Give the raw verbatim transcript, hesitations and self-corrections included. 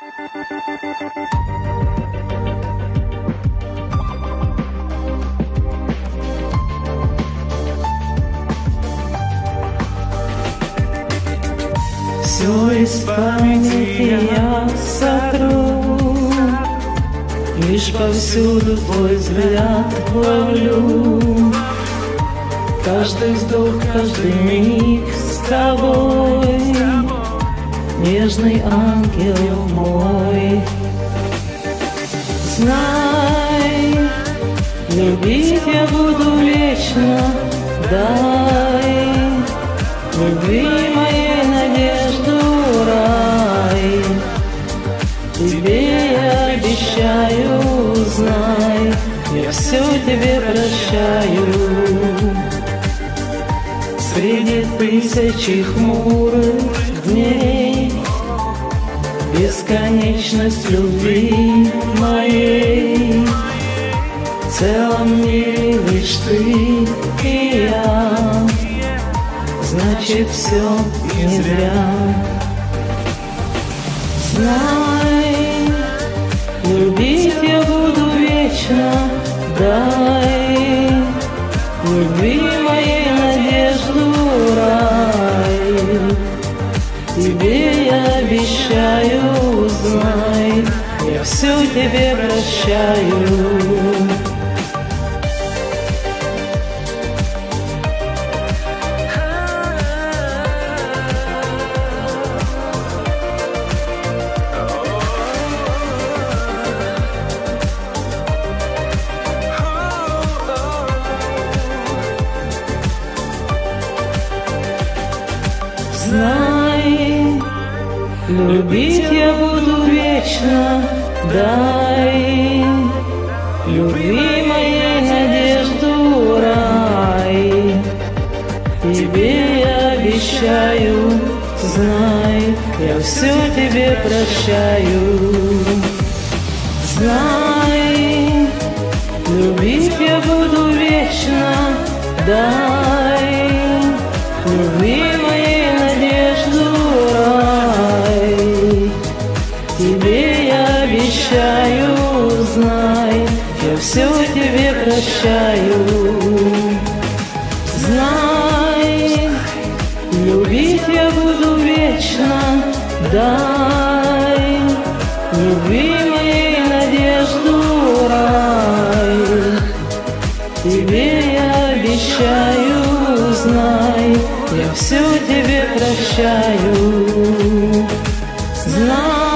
Все из памяти я сотру, лишь повсюду твой взгляд ловлю. Каждый вздох, каждый миг с тобой, нежный ангел мой. Знай, любить я буду вечно, дай любви моей надежду рай. Тебе я обещаю, знай, я все тебе прощаю. Среди тысячи хмурых дней бесконечность любви моей. В целом мире лишь ты и я, значит все не зря. Знай, любить я буду вечно, дай любви моей надежду рай. Тебе я обещаю, знай, я все тебе прощаю. Знай, любить я буду вечно, дай любви моей надежду рай. Тебе я обещаю, знай, я все тебе прощаю. Знай, любить я буду вечно, дай любви моей надежду рай. Тебе я обещаю, знай, я все тебе прощаю. Знай, любить я буду вечно, дай любви моей надежду рай. Тебе я обещаю, знай, я все тебе прощаю. Знай,